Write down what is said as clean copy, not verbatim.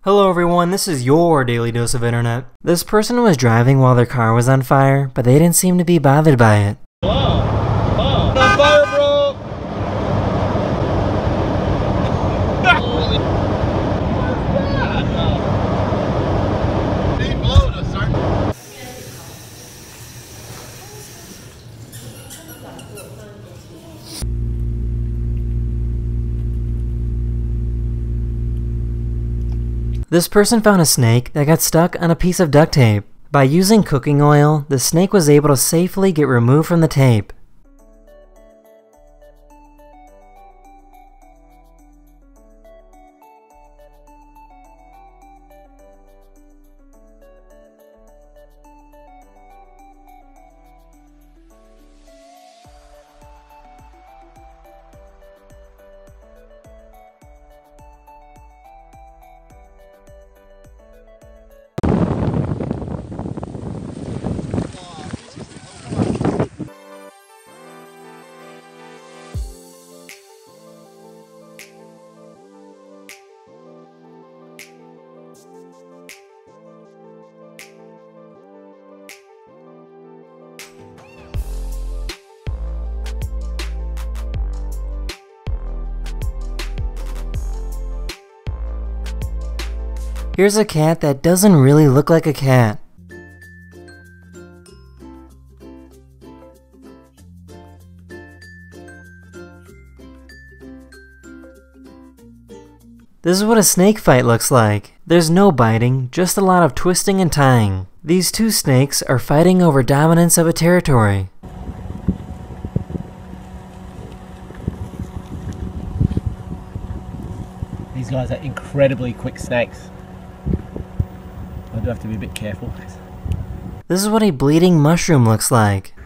Hello everyone, this is your daily dose of internet. This person was driving while their car was on fire, but they didn't seem to be bothered by it. Whoa! Whoa! On fire, bro! Holy... Deep blow to start. This person found a snake that got stuck on a piece of duct tape. By using cooking oil, the snake was able to safely get removed from the tape. Here's a cat that doesn't really look like a cat. This is what a snake fight looks like. There's no biting, just a lot of twisting and tying. These two snakes are fighting over dominance of a territory. These guys are incredibly quick snakes. I do have to be a bit careful. This is what a bleeding mushroom looks like.